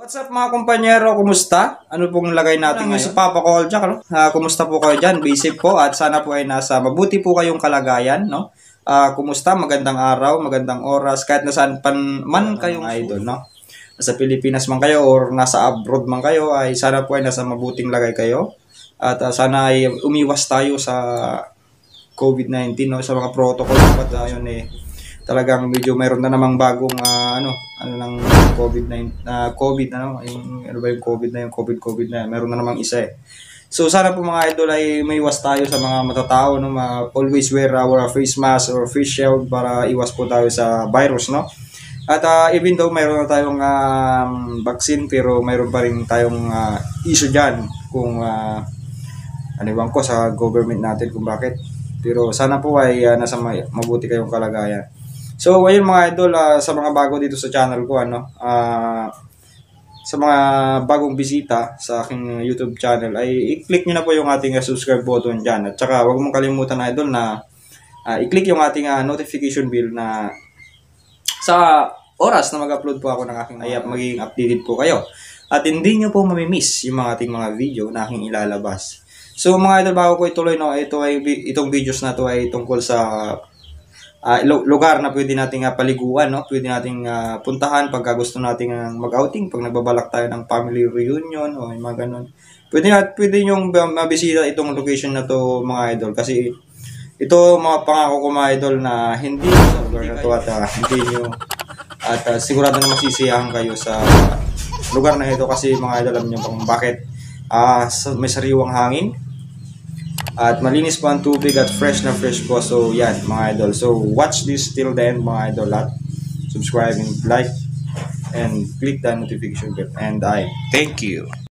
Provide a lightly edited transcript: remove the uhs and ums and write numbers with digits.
What's up mga kumpanyero, kumusta? Ano pong lagay natin ngayon? Si Papa Call Jack, no? Kumusta po kayo dyan? Basic po at sana po ay nasa mabuti po kayong kalagayan, no? Kumusta? Magandang araw, magandang oras, kahit nasaan man kayong idol, no? Nasa Pilipinas man kayo or nasa abroad man kayo, ay sana po ay nasa mabuting lagay kayo. At sana ay umiwas tayo sa COVID-19, no? Sa mga protocol dapat yun talagang medyo mayroon na namang bagong ano ng COVID-19 COVID yung COVID na yung COVID na meron na namang isa eh. So sana po mga idol ay may iwas tayo sa mga matatao, no, always wear our face mask or face shield para iwas po tayo sa virus, no. At even though mayroon na tayong vaccine, pero mayroon pa rin tayong issue diyan kung ano ko sa government natin kung bakit. Pero sana po ay nasa mabuti kayong kalagayan. So, ayun mga idol, sa mga bago dito sa channel ko, sa mga bagong bisita sa aking YouTube channel, ay i-click nyo na po yung ating subscribe button dyan. At saka, huwag mong kalimutan idol na i-click yung ating notification bell na sa oras na mag-upload po ako ng aking ay magiging updated po kayo. At hindi nyo po mamimiss yung mga ating mga video na aking ilalabas. So, mga idol, bago ko ituloy, no, itong videos na to ay tungkol sa lugar na pwede nating paliguan, no? Pwede nating puntahan pagka gusto nating mag-outing, pag nagbabalak tayo ng family reunion o yung mga ganun. Pwede yung mabisita itong location na to mga idol, kasi ito mga pangako ko mga idol na hindi sa lugar na to at hindi nyo at sigurado na masisiyahan kayo sa lugar na ito, kasi mga idol, alam nyo kung bakit may sariwang hangin at malinis po ang tubig at fresh na fresh po. So yan mga idol, so watch this till the end mga idol, at subscribe and like and click the notification bell, and I thank you.